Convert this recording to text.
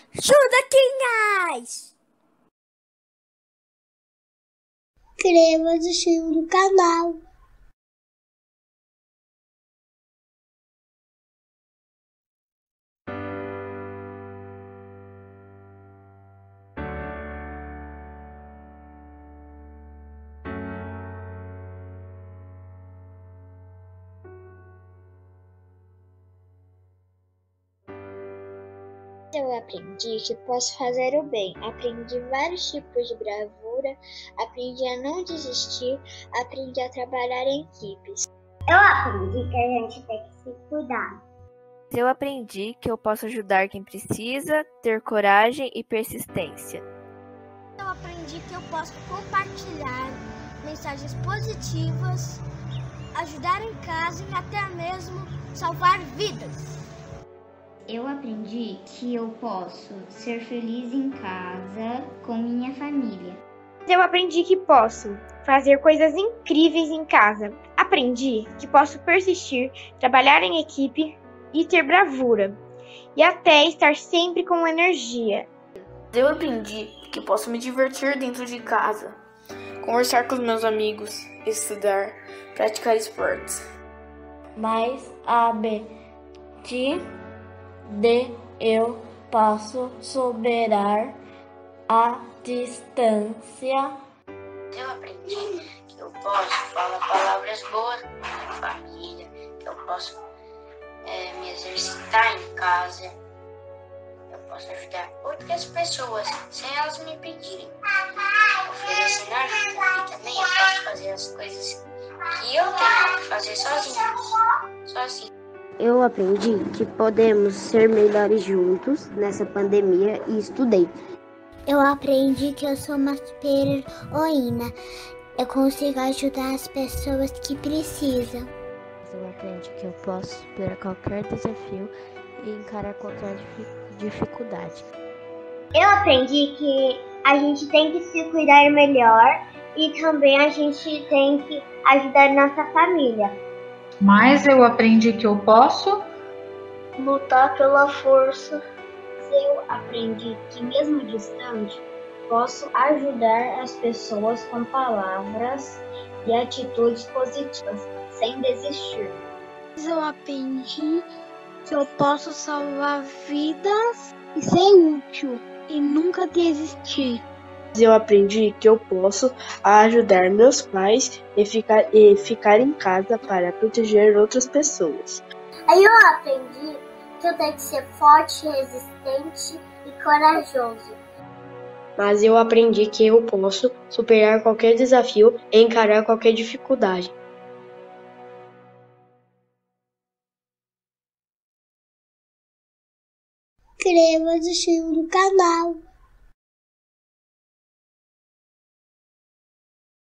Chudaquinhas! Inscreva-se no canal. Eu aprendi que posso fazer o bem, aprendi vários tipos de bravura, aprendi a não desistir, aprendi a trabalhar em equipes. Eu aprendi que a gente tem que se cuidar. Eu aprendi que eu posso ajudar quem precisa, ter coragem e persistência. Eu aprendi que eu posso compartilhar mensagens positivas, ajudar em casa e até mesmo salvar vidas. Eu aprendi que eu posso ser feliz em casa com minha família. Eu aprendi que posso fazer coisas incríveis em casa. Aprendi que posso persistir, trabalhar em equipe e ter bravura. E até estar sempre com energia. Eu aprendi que posso me divertir dentro de casa, conversar com os meus amigos, estudar, praticar esportes. Mais A, B, D, eu posso superar a distância. Eu aprendi que eu posso falar palavras boas com minha família, que eu posso me exercitar em casa, eu posso ajudar outras pessoas sem elas me pedirem, oferecendo ajuda, e também eu posso fazer as coisas que eu tenho que fazer sozinho. Eu aprendi que podemos ser melhores juntos nessa pandemia e estudei. Eu aprendi que eu sou uma super-heroína. Eu consigo ajudar as pessoas que precisam. Eu aprendi que eu posso superar qualquer desafio e encarar qualquer dificuldade. Eu aprendi que a gente tem que se cuidar melhor e também a gente tem que ajudar nossa família. Mas eu aprendi que eu posso lutar pela força. Eu aprendi que mesmo distante, posso ajudar as pessoas com palavras e atitudes positivas, sem desistir. Eu aprendi que eu posso salvar vidas e ser útil e nunca desistir. Eu aprendi que eu posso ajudar meus pais e ficar em casa para proteger outras pessoas. Aí eu aprendi que eu tenho que ser forte, resistente e corajoso. Mas eu aprendi que eu posso superar qualquer desafio e encarar qualquer dificuldade. Inscreva-se no canal.